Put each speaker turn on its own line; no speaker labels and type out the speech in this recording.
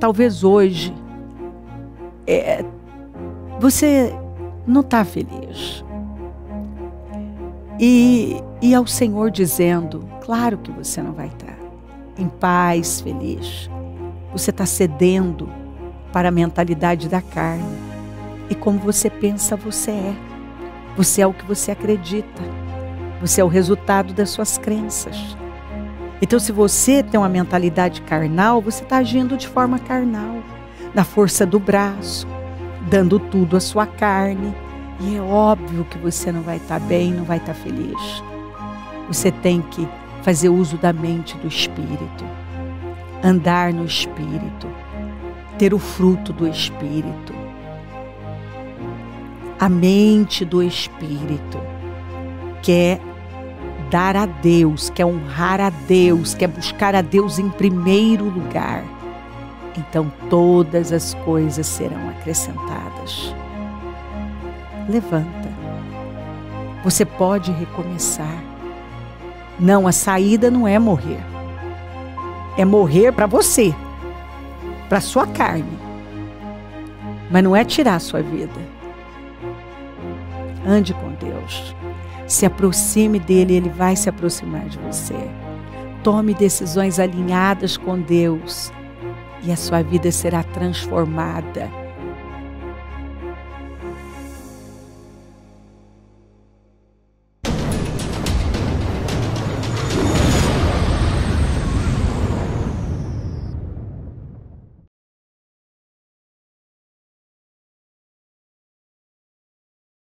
talvez hoje você não está feliz. E ao Senhor dizendo, claro que você não vai estar em paz, feliz. Você está cedendo para a mentalidade da carne. E como você pensa, você é. Você é o que você acredita. Você é o resultado das suas crenças. Então, se você tem uma mentalidade carnal, você está agindo de forma carnal, na força do braço, dando tudo à sua carne. E é óbvio que você não vai estar bem, não vai estar feliz. Você tem que fazer uso da mente do Espírito, andar no Espírito, ter o fruto do Espírito. A mente do Espírito quer dar a Deus, quer honrar a Deus, quer buscar a Deus em primeiro lugar. Então todas as coisas serão acrescentadas. Levanta. Você pode recomeçar. Não, a saída não é morrer. É morrer para você, para sua carne. Mas não é tirar a sua vida. Ande com Deus. Se aproxime dele, ele vai se aproximar de você. Tome decisões alinhadas com Deus e a sua vida será transformada.